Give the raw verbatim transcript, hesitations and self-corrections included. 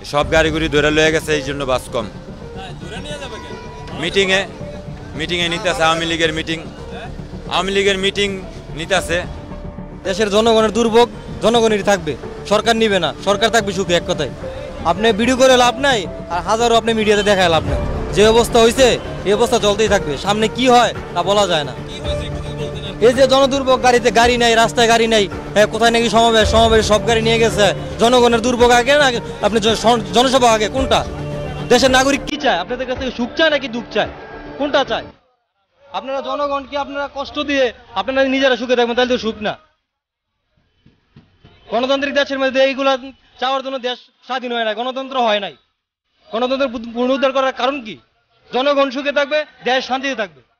সব গাড়িগুড়ি ধরে লয়ে গেছে, এই জন্য বাস কম। মিটিংয়ে মিটিংয়ে নিতেছে, আওয়ামী লীগের মিটিং আওয়ামী লীগের মিটিং নিতেছে। দেশের জনগণের দুর্ভোগ জনগণেরই থাকবে, সরকার নিবে না, সরকার থাকবে সুখে। এক কথায় আপনি ভিডিও করে লাভ নাই, আর হাজারো আপনি মিডিয়াতে দেখায় লাভ নাই। যে অবস্থা হয়েছে এই অবস্থা চলতেই থাকবে, সামনে কি হয় তা বলা যায় না। এই যে জনদুর্ভোগ, গাড়িতে গাড়ি নাই, রাস্তায় গাড়ি নাই, হ্যাঁ কোথায় নাকি সমাবেশ, সমাবেশ সব গাড়ি নিয়ে গেছে। জনগণের দুর্ভোগ আগে না আপনি জনসভা আগে? কোনটা? দেশের নাগরিক কি চায়? আপনাদের কাছ থেকে সুখ চায় নাকি দুঃখ চায়? কোনটা চায়? আপনারা জনগণকে আপনারা কষ্ট দিয়ে আপনারা নিজেরা সুখে থাকবেন, তাহলে তো সুখ না। গণতান্ত্রিক দেশের মধ্যে এইগুলা চাওয়ার জন্য দেশ স্বাধীন হয় না, গণতন্ত্র হয় নাই। গণতন্ত্রের পুনরুদ্ধার করার কারণ কি? জনগণ সুখে থাকবে, দেশ শান্তিতে থাকবে।